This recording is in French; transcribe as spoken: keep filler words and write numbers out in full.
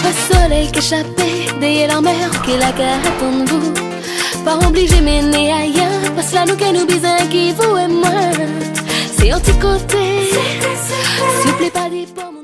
Le soleil qui échappait derrière la mer, qui la gare attend vous. Pas obligé mener ailleurs, parce que là nous qu'elle nous besoin qui vous et moi. C'est un petit côté, s'il vous plaît pas des pommes.